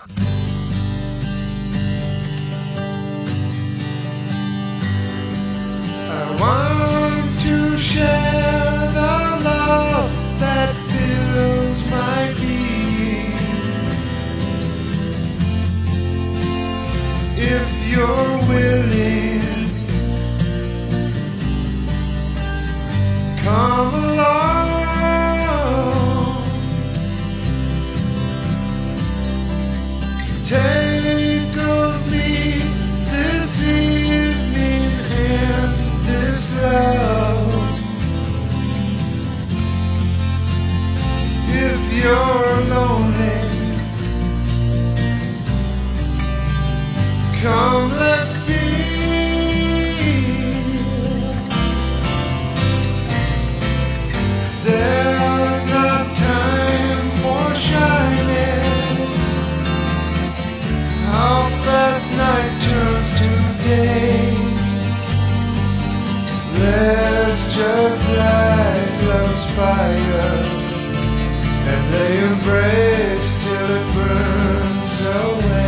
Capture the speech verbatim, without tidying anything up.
I want to share the love that fills my being. If you're willing, come along. Take of me this evening and this love. If you're lonely, come, let's be. There's not time for shyness. How fast night turns to day. Let's just light love's fire, and they embrace till it burns away.